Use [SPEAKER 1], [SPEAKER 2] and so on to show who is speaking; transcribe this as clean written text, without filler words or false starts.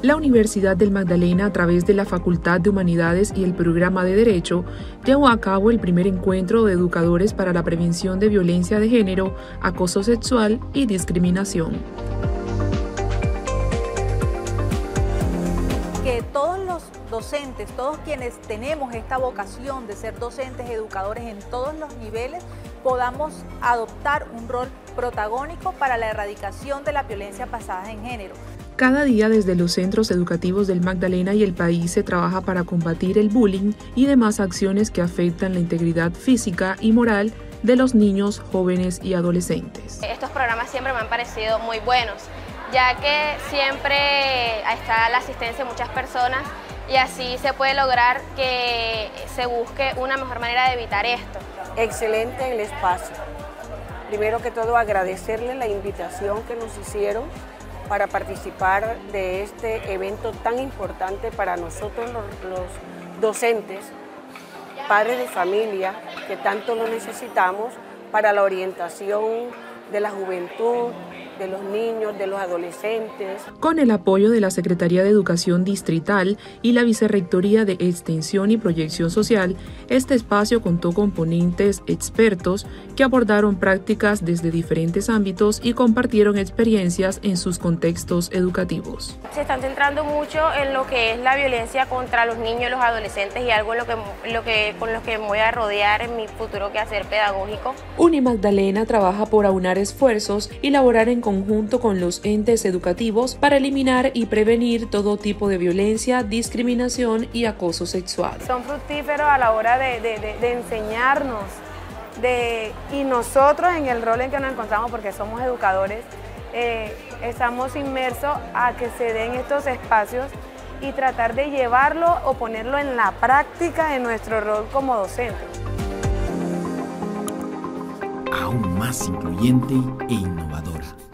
[SPEAKER 1] La Universidad del Magdalena, a través de la Facultad de Humanidades y el Programa de Derecho, llevó a cabo el primer encuentro de educadores para la prevención de violencia de género, acoso sexual y discriminación.
[SPEAKER 2] Que todos los docentes, todos quienes tenemos esta vocación de ser docentes, educadores en todos los niveles, podamos adoptar un rol protagónico para la erradicación de la violencia basada en género.
[SPEAKER 1] Cada día desde los centros educativos del Magdalena y el país se trabaja para combatir el bullying y demás acciones que afectan la integridad física y moral de los niños, jóvenes y adolescentes.
[SPEAKER 3] Estos programas siempre me han parecido muy buenos, ya que siempre está la asistencia de muchas personas y así se puede lograr que se busque una mejor manera de evitar esto.
[SPEAKER 4] Excelente el espacio. Primero que todo agradecerle la invitación que nos hicieron para participar de este evento tan importante para nosotros los docentes, padres de familia, que tanto lo necesitamos para la orientación de la juventud, de los niños, de los adolescentes.
[SPEAKER 1] Con el apoyo de la Secretaría de Educación Distrital y la Vicerrectoría de Extensión y Proyección Social, este espacio contó con ponentes expertos que abordaron prácticas desde diferentes ámbitos y compartieron experiencias en sus contextos educativos.
[SPEAKER 3] Se están centrando mucho en lo que es la violencia contra los niños y los adolescentes y algo con lo que me voy a rodear en mi futuro quehacer pedagógico.
[SPEAKER 1] Unimagdalena trabaja por aunar esfuerzos y laborar en conjunto con los entes educativos para eliminar y prevenir todo tipo de violencia, discriminación y acoso sexual.
[SPEAKER 5] Son fructíferos a la hora de enseñarnos, y nosotros en el rol en que nos encontramos, porque somos educadores, estamos inmersos a que se den estos espacios y tratar de llevarlo o ponerlo en la práctica en nuestro rol como docentes.
[SPEAKER 6] Aún más incluyente e innovadora.